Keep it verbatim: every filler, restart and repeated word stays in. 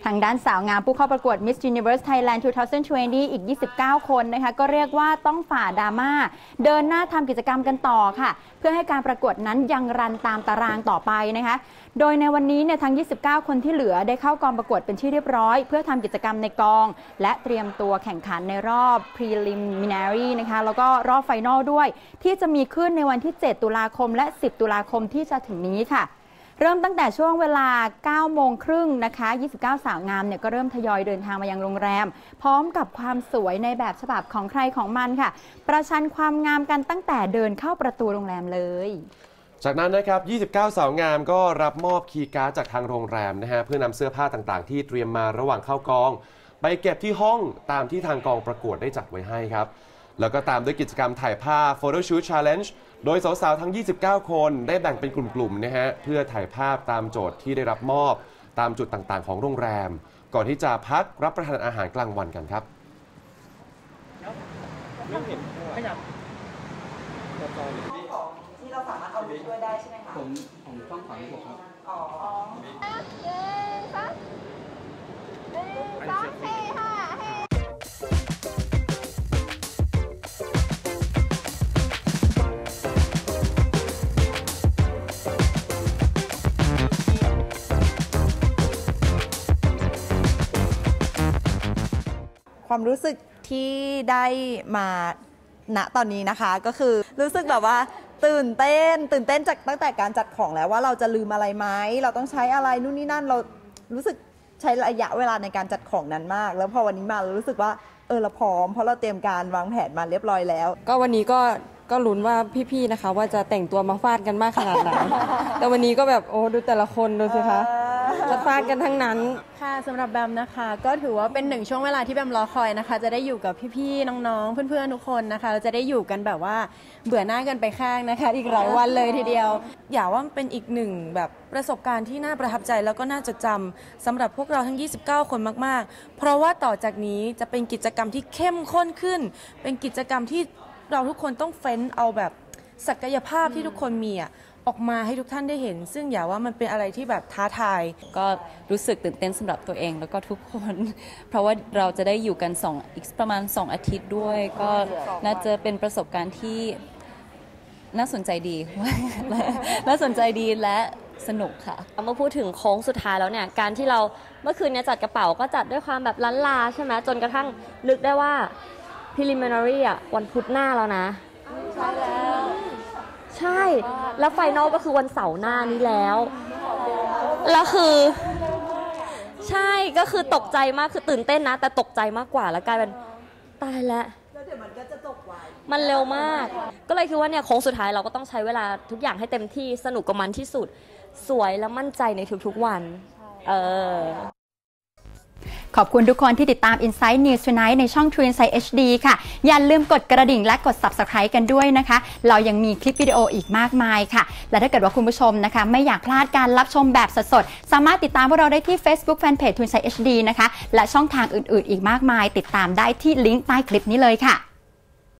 ทางด้านสาวงามผู้เข้าประกวด Miss Universe Thailand สองพันยี่สิบ อีก ยี่สิบเก้า คนนะคะก็เรียกว่าต้องฝ่าดราม่าเดินหน้าทำกิจกรรมกันต่อค่ะเพื่อให้การประกวดนั้นยังรันตามตารางต่อไปนะคะโดยในวันนี้เนี่ยทั้ง ยี่สิบเก้า คนที่เหลือได้เข้ากองประกวดเป็นที่เรียบร้อยเพื่อทำกิจกรรมในกองและเตรียมตัวแข่งขันในรอบ Preliminary นะคะแล้วก็รอบ Final ด้วยที่จะมีขึ้นในวันที่ เจ็ด ตุลาคมและ สิบ ตุลาคมที่จะถึงนี้ค่ะเริ่มตั้งแต่ช่วงเวลา เก้า โมงครึ่งนะคะ ยี่สิบเก้า สาวงามเนี่ยก็เริ่มทยอยเดินทางมายังโรงแรมพร้อมกับความสวยในแบบฉบับของใครของมันค่ะประชันความงามกันตั้งแต่เดินเข้าประตูโรงแรมเลยจากนั้นนะครับ ยี่สิบเก้า สาวงามก็รับมอบคีย์การ์ดจากทางโรงแรมนะฮะเพื่อนำเสื้อผ้าต่างๆที่เตรียมมาระหว่างเข้ากองไปเก็บที่ห้องตามที่ทางกองประกวดได้จัดไว้ให้ครับแล้วก็ตามด้วยกิจกรรมถ่ายภาพ Photo Shoot Challenge โดยสาวๆทั้ง ยี่สิบเก้า คนได้แบ่งเป็นกลุ่มๆนะฮะเพื่อถ่ายภาพตามโจทย์ที่ได้รับมอบตามจุดต่างๆของโรงแรมก่อนที่จะพักรับประทานอาหารกลางวันกันครับที่เราสามารถเอาช่วยได้ใช่ไหมคะผมผมต้องขอให้ผมครับอ๋อหนึ่งสองหนึ่งสองเฮ้ค่ะเฮ้ความรู้สึกที่ได้มาณตอนนี้นะคะก็คือรู้สึกแบบว่าตื่นเต้นตื่นเต้นจากตั้งแต่การจัดของแล้วว่าเราจะลืมอะไรไหมเราต้องใช้อะไรนู่นนี่นั่นเรารู้สึกใช้ระยะเวลาในการจัดของนั้นมากแล้วพอวันนี้มาเรารู้สึกว่าเออเราพร้อมเพราะเราเตรียมการวางแผนมาเรียบร้อยแล้วก็วันนี้ก็ก็ลุ้นว่าพี่ๆนะคะว่าจะแต่งตัวมาฟาดกันมากขนาดไหน แต่วันนี้ก็แบบโอ้ดูแต่ละคนดูสิคะจะฟาดกันทั้งนั้นค่ะสำหรับแบมนะคะก็ถือว่าเป็นหนึ่งช่วงเวลาที่แบมรอคอยนะคะจะได้อยู่กับพี่ๆน้องๆเพื่อนๆทุกคนนะคะเราจะได้อยู่กันแบบว่าเบื่อหน้ากันไปข้างนะคะอีกหลายวันเลยทีเดียวอย่าว่าเป็นอีกหนึ่งแบบประสบการณ์ที่น่าประทับใจแล้วก็น่าจดจำสำหรับพวกเราทั้งยี่สิบเก้าคนมากๆเพราะว่าต่อจากนี้จะเป็นกิจกรรมที่เข้มข้นขึ้นเป็นกิจกรรมที่เราทุกคนต้องเฟ้นเอาแบบศักยภาพที่ทุกคนมีอ่ะออกมาให้ทุกท่านได้เห็นซึ่งอย่าว่ามันเป็นอะไรที่แบบท้าทายก็รู้สึกตื่นเต้นสำหรับตัวเองแล้วก็ทุกคนเพราะว่าเราจะได้อยู่กันสองอีกประมาณสองอาทิตย์ด้วยก็น่าจะเป็นประสบการณ์ที่น่าสนใจดีน่าสนใจดีและสนุกค่ะเมื่อพูดถึงโค้งสุดท้ายแล้วเนี่ยการที่เราเมื่อคืนนี้จัดกระเป๋าก็จัดด้วยความแบบล้านลาใช่ไหมจนกระทั่งนึกได้ว่า Preliminary อ่ะวันพุธหน้าแล้วนะใช่แล้วใช่แล้วไฟนอลก็คือวันเสาร์หน้านี้แล้วแล้วคือใช่ก็คือตกใจมากคือตื่นเต้นนะแต่ตกใจมากกว่าแล้วกลายเป็นตายแล้วแล้วเดี๋ยวมันก็จะตกไวมันเร็วมากก็เลยคิดว่าเนี่ยโค้งสุดท้ายเราก็ต้องใช้เวลาทุกอย่างให้เต็มที่สนุกกับมันที่สุดสวยและมั่นใจในทุกๆวันเออขอบคุณทุกคนที่ติดตาม Insight News Tonight ในช่อง True Insight เอช ดี ค่ะอย่าลืมกดกระดิ่งและกด Subscribe กันด้วยนะคะเรายังมีคลิปวิดีโออีกมากมายค่ะและถ้าเกิดว่าคุณผู้ชมนะคะไม่อยากพลาดการรับชมแบบสดๆสามารถติดตามพวกเราได้ที่ Facebook Fanpage True Insight เอช ดี นะคะและช่องทางอื่นๆอีกมากมายติดตามได้ที่ลิงก์ใต้คลิปนี้เลยค่ะ